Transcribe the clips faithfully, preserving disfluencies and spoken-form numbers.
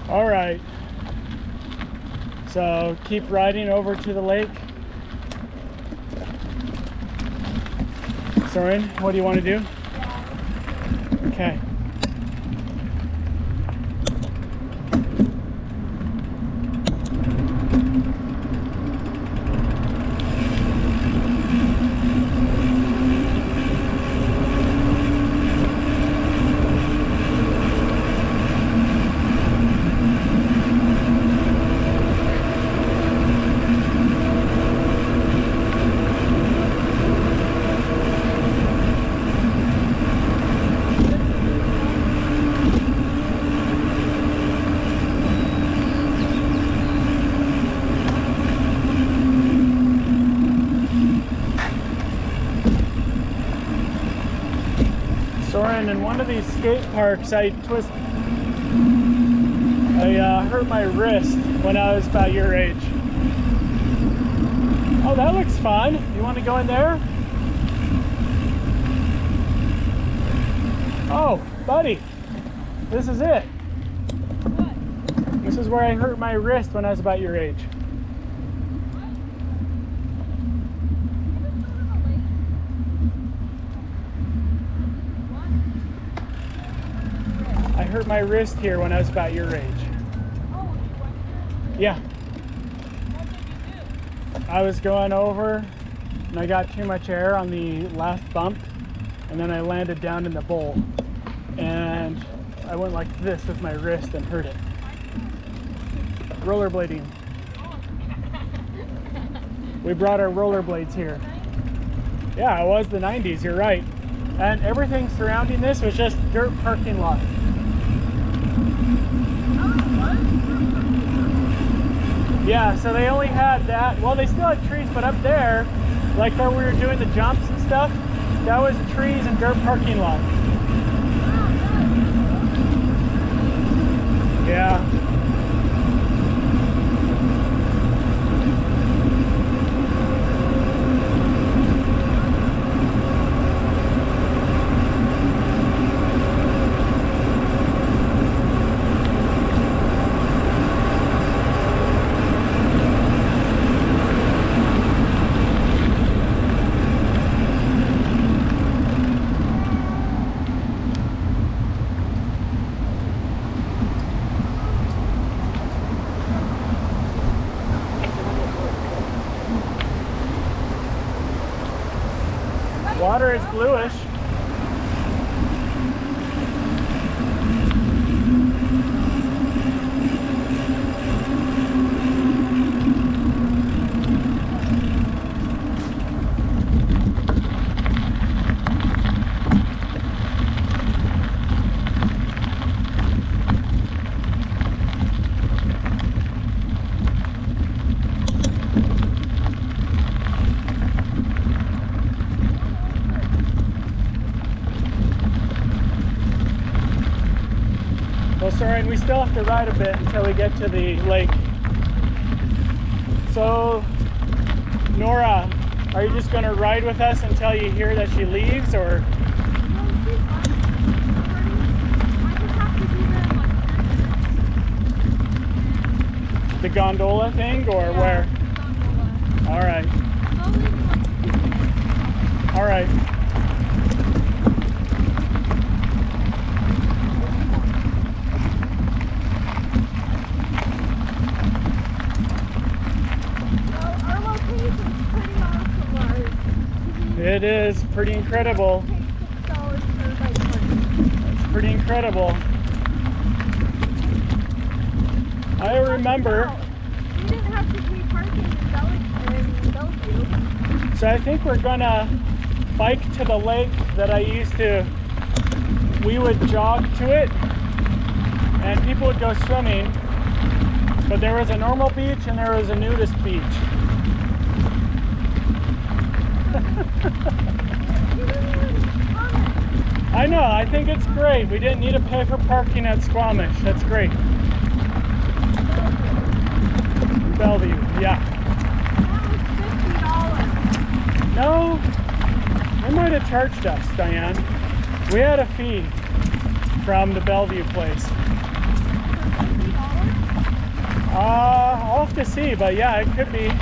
All right. So keep riding over to the lake. Soren, what do you want to do? Okay. Soren, in one of these skate parks, I twist, I uh, hurt my wrist when I was about your age. Oh, that looks fun. You want to go in there? Oh, buddy, this is it. What? This is where I hurt my wrist when I was about your age. I hurt my wrist here when I was about your age. Oh, you went there? Yeah. What did you do? I was going over and I got too much air on the last bump and then I landed down in the bowl and I went like this with my wrist and hurt it. Rollerblading. We brought our rollerblades here. Yeah, it was the nineties, you're right. And everything surrounding this was just dirt parking lot. Yeah, so they only had that. Well, they still had trees, but up there, like where we were doing the jumps and stuff, that was trees and dirt parking lot. Yeah. Water is bluish. Well, Soren, we still have to ride a bit until we get to the lake. So, Nora, are you just going to ride with us until you hear that she leaves, or? The gondola thing, or yeah, where? Gondola. All right. All right. It is pretty incredible. It's pretty incredible. I remember. You didn't have to pay parking in Bellevue. So I think we're gonna bike to the lake that I used to. We would jog to it, and people would go swimming. But there was a normal beach and there was a nudist beach. I know, I think it's great. We didn't need to pay for parking at Squamish. That's great. Bellevue, yeah. That was fifty dollars. No, they might have charged us, Diane. We had a fee from the Bellevue place. For fifty dollars? Uh, I'll have to see, but yeah, it could be.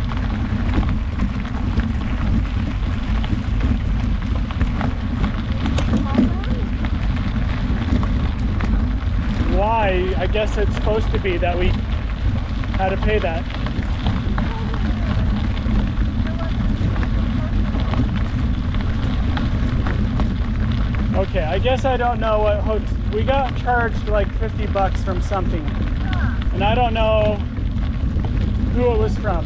Why? I guess it's supposed to be that we had to pay that. Okay, I guess I don't know what hot we got charged like fifty bucks from something, and I don't know who it was from.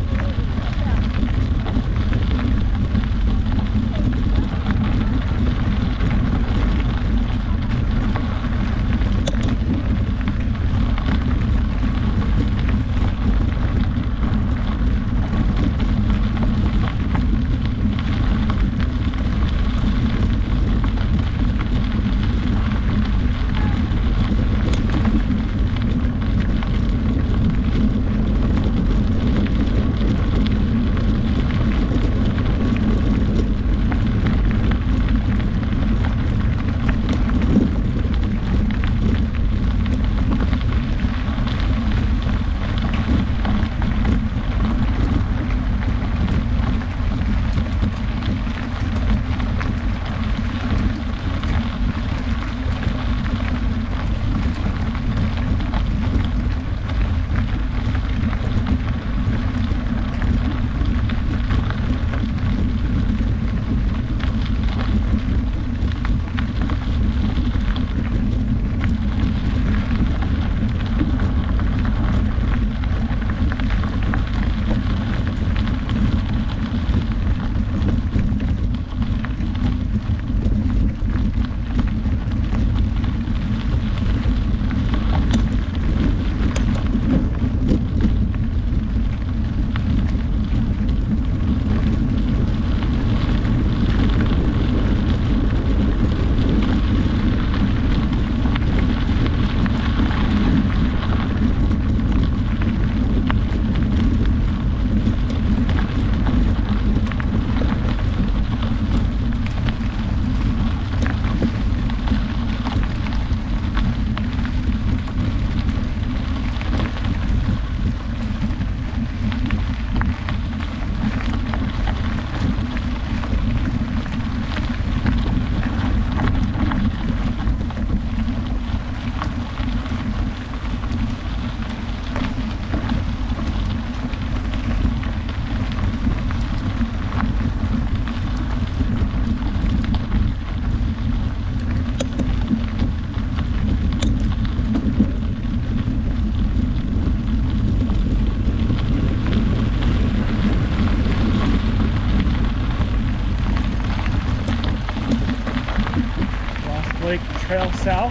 Lake Trail South.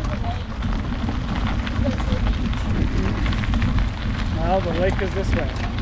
Well, the lake is this way.